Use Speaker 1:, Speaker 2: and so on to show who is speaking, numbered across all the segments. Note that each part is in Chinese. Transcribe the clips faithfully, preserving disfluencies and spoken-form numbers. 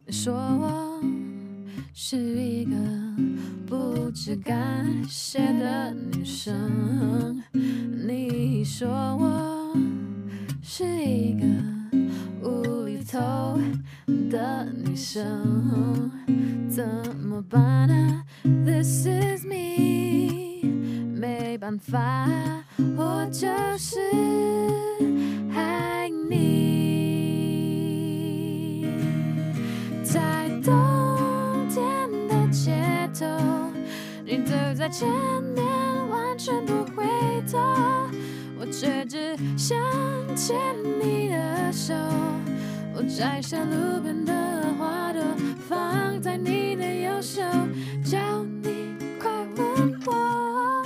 Speaker 1: 你说我是一个不知感谢的女生，你说我是一个无厘头的女生，怎么办啊 ？This is me， 没办法，我就是爱你。在冬天的街头，你走在前面，完全不回头，我却只想牵你的手。我摘下路边的花朵，放在你的右手，叫你快吻我。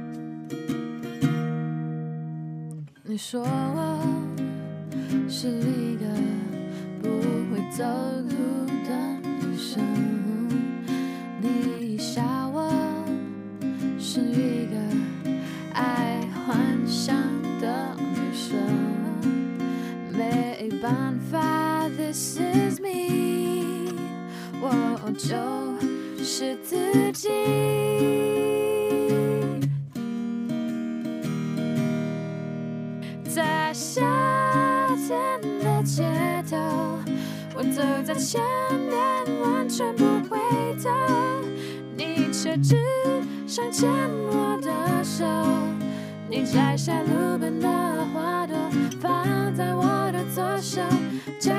Speaker 1: 你说我是一个不会走路的女生，你笑我是一个爱幻想的女生，没办法 ，This is me， 我就是自己。在夏天的街头，我走在前面，完全不回头，你却只想牵我的手。你摘下路边的花朵，放在我的左手，叫